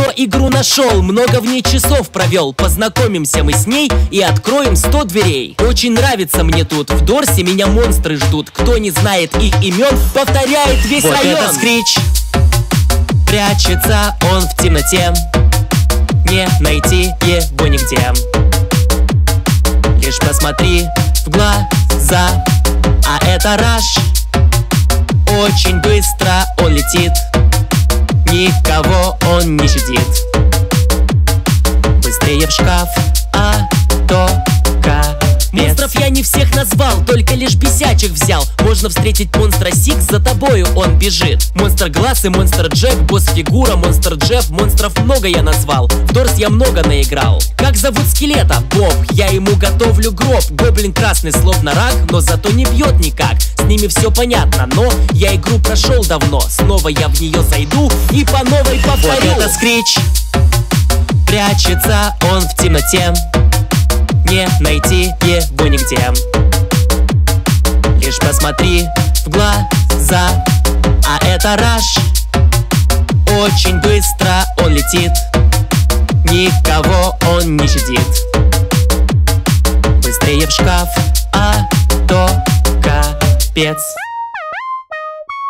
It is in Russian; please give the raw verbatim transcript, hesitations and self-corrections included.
но игру нашел, много в ней часов провел. Познакомимся мы с ней и откроем сто дверей. Очень нравится мне тут, в Дорсе меня монстры ждут. Кто не знает их имен, повторяет весь вот район. Это скрич, прячется он в темноте, не найти его нигде. Лишь посмотри в глаза, а это Раш. Очень быстро он летит, никого он не щадит. Быстрее в шкаф, а то капец. Монстров я не всех назвал, только лишь бесячих взял. Можно встретить монстра Сикс, за тобою он бежит. Монстр Глаз и монстр Джек, босс-фигура, монстр Джефф. Монстров много я назвал, в Дорс я много наиграл. Как зовут скелета? Боб, я ему готовлю гроб. Гоблин красный, словно рак, но зато не бьет никак. С ними все понятно, но я игру прошел давно. Снова я в нее зайду и по новой повторю. Вот это скрич, прячется он в темноте, не найти его нигде. Лишь посмотри в глаза, а это Раш. Очень быстро он летит, никого он не щадит. Быстрее в шкаф, а то капец.